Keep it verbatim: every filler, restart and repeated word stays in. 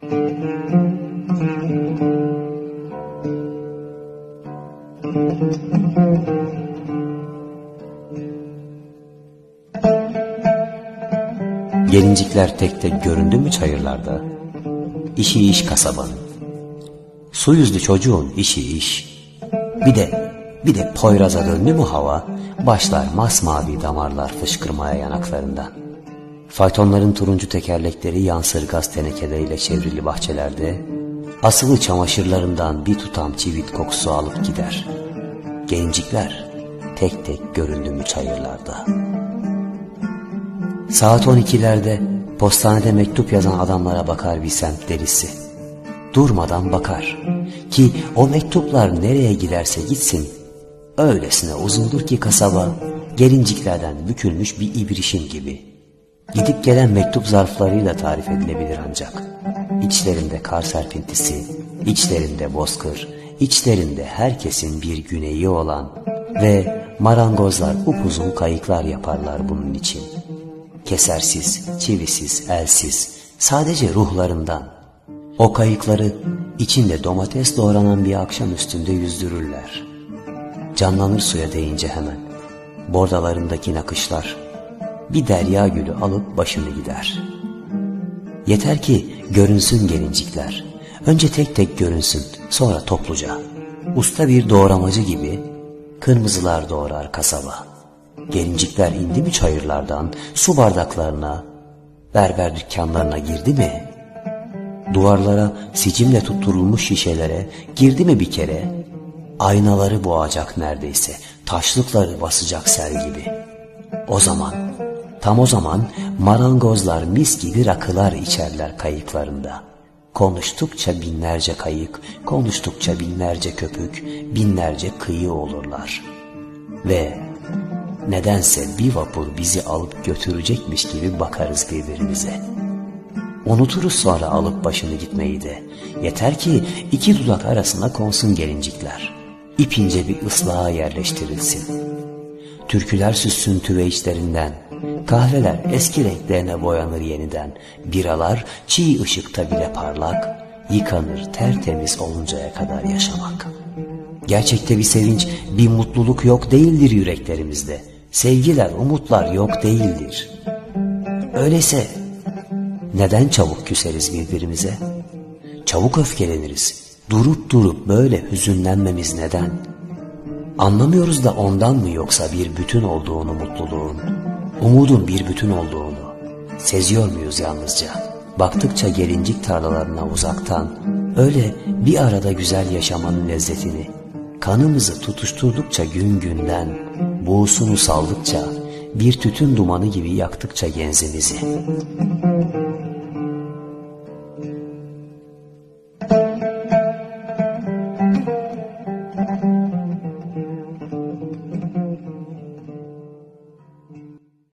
Gelincikler tek tek göründü mü çayırlarda? İşi iş kasabanın. Su yüzlü çocuğun işi iş. Bir de, bir de Poyraz'a döndü mü hava, başlar masmavi damarlar fışkırmaya yanaklarından. Faytonların turuncu tekerlekleri yansır gaz tenekeleriyle çevrili bahçelerde, asılı çamaşırlarından bir tutam çivit kokusu alıp gider. Gelincikler tek tek göründü mü çayırlarda? Saat on ikilerde postanede mektup yazan adamlara bakar bir semt delisi. Durmadan bakar ki o mektuplar nereye giderse gitsin, öylesine uzundur ki kasaba, gelinciklerden bükülmüş bir ibrişim gibi. Gidip gelen mektup zarflarıyla tarif edilebilir ancak. İçlerinde kar serpintisi, içlerinde bozkır, içlerinde herkesin bir güneyi olan ve marangozlar upuzun kayıklar yaparlar bunun için. Kesersiz, çivisiz, elsiz, sadece ruhlarından. O kayıkları içinde domates doğranan bir akşam üstünde yüzdürürler. Canlanır suya değince hemen. Bordalarındaki nakışlar bir derya gülü alıp başını gider. Yeter ki görünsün gelincikler. Önce tek tek görünsün, sonra topluca. Usta bir doğramacı gibi kırmızılar doğrar kasaba. Gelincikler indi mi çayırlardan, su bardaklarına, berber dükkanlarına girdi mi? Duvarlara sicimle tutturulmuş şişelere girdi mi bir kere? Aynaları boğacak neredeyse, taşlıkları basacak sel gibi. O zaman, tam o zaman marangozlar mis gibi rakılar içerler kayıklarında. Konuştukça binlerce kayık, konuştukça binlerce köpük, binlerce kıyı olurlar. Ve nedense bir vapur bizi alıp götürecekmiş gibi bakarız birbirimize. Unuturuz sonra alıp başını gitmeyi de. Yeter ki iki dudak arasına konsun gelincikler. İpince bir ıslağa yerleştirilsin. Türküler süssün tüveyçlerinden. Kahveler eski renklerine boyanır yeniden. Biralar çiğ ışıkta bile parlak. Yıkanır tertemiz oluncaya kadar yaşamak. Gerçekte bir sevinç, bir mutluluk yok değildir yüreklerimizde. Sevgiler, umutlar yok değildir. Öyleyse neden çabuk küseriz birbirimize? Çabuk öfkeleniriz. Durup durup böyle hüzünlenmemiz neden? Anlamıyoruz da ondan mı yoksa bir bütün olduğunu mutluluğun, umudun bir bütün olduğunu seziyor muyuz yalnızca? Baktıkça gelincik tarlalarına uzaktan, öyle bir arada güzel yaşamanın lezzetini, kanımızı tutuşturdukça gün günden, buğusunu saldıkça, bir tütün dumanı gibi yaktıkça genzimizi.